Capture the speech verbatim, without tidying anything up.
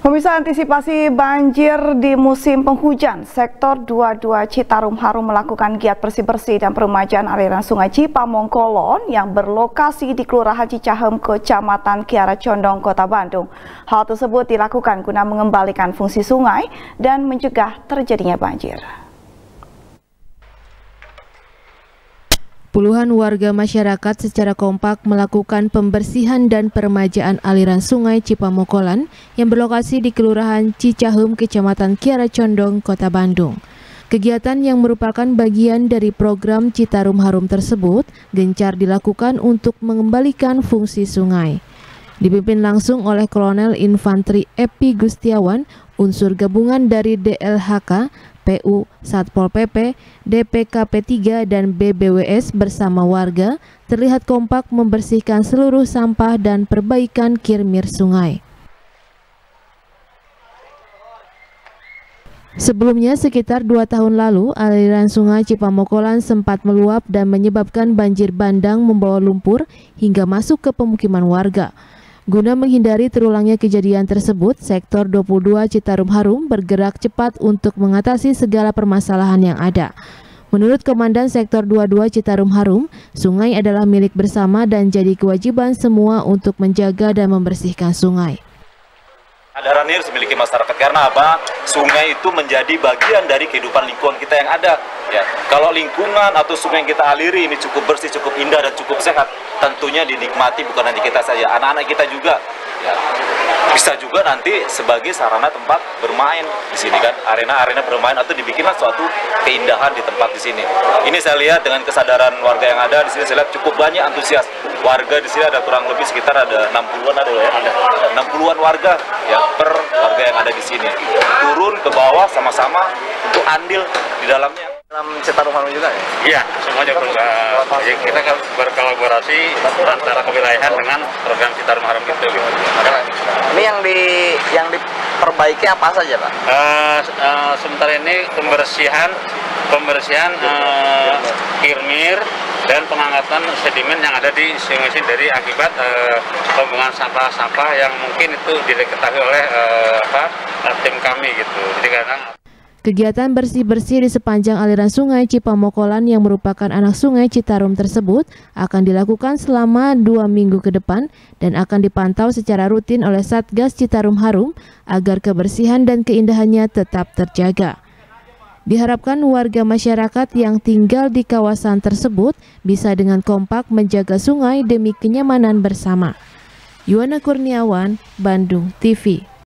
Pemirsa, antisipasi banjir di musim penghujan, Sektor dua puluh dua Citarum Harum melakukan giat bersih-bersih dan peremajaan aliran Sungai Cipamongkolon yang berlokasi di Kelurahan Cicahem, Kecamatan Kiara Condong, Kota Bandung. Hal tersebut dilakukan guna mengembalikan fungsi sungai dan mencegah terjadinya banjir. Puluhan warga masyarakat secara kompak melakukan pembersihan dan peremajaan aliran Sungai Cipamongkolon yang berlokasi di Kelurahan Cicahem, Kecamatan Kiara Condong, Kota Bandung. Kegiatan yang merupakan bagian dari program Citarum Harum tersebut gencar dilakukan untuk mengembalikan fungsi sungai. Dipimpin langsung oleh Kolonel Infanteri Epi Gustiawan, unsur gabungan dari D L H K, P U, Satpol P P, D P K P tiga, dan B B W S bersama warga terlihat kompak membersihkan seluruh sampah dan perbaikan kirmir sungai. Sebelumnya, sekitar dua tahun lalu, aliran Sungai Cipamongkolon sempat meluap dan menyebabkan banjir bandang membawa lumpur hingga masuk ke pemukiman warga. Guna menghindari terulangnya kejadian tersebut, Sektor dua puluh dua Citarum Harum bergerak cepat untuk mengatasi segala permasalahan yang ada. Menurut Komandan Sektor dua puluh dua Citarum Harum, sungai adalah milik bersama dan jadi kewajiban semua untuk menjaga dan membersihkan sungai. Kesadaran ini harus dimiliki masyarakat karena apa? Sungai itu menjadi bagian dari kehidupan lingkungan kita yang ada. Ya, kalau lingkungan atau sungai yang kita aliri ini cukup bersih, cukup indah dan cukup sehat, tentunya dinikmati bukan hanya kita saja, anak-anak kita juga. Ya, bisa juga nanti sebagai sarana tempat bermain di sini kan, arena-arena bermain atau dibikinlah suatu keindahan di tempat di sini. Ini saya lihat dengan kesadaran warga yang ada di sini, saya lihat cukup banyak antusias warga di sini, ada kurang lebih sekitar ada enam puluhan ada ya, enam puluhan warga ya per warga yang ada di sini turun ke bawah sama-sama untuk andil di dalamnya. Dalam Citarum Harum juga ya? Iya, semuanya berusaha. Jadi kita kan berkolaborasi antara kewilayahan dengan program Citarum Harum itu. Ini yang di yang diperbaiki apa saja, Pak? Uh, uh, sementara ini pembersihan pembersihan uh, kirmir dan pengangkatan sedimen yang ada di sungai ini dari akibat uh, pembuangan sampah-sampah yang mungkin itu diketahui oleh uh, apa tim kami gitu. Jadi kadang Kegiatan bersih-bersih di sepanjang aliran Sungai Cipamongkolon yang merupakan anak Sungai Citarum tersebut akan dilakukan selama dua minggu ke depan dan akan dipantau secara rutin oleh Satgas Citarum Harum agar kebersihan dan keindahannya tetap terjaga. Diharapkan warga masyarakat yang tinggal di kawasan tersebut bisa dengan kompak menjaga sungai demi kenyamanan bersama. Yuwana Kurniawan, Bandung T V.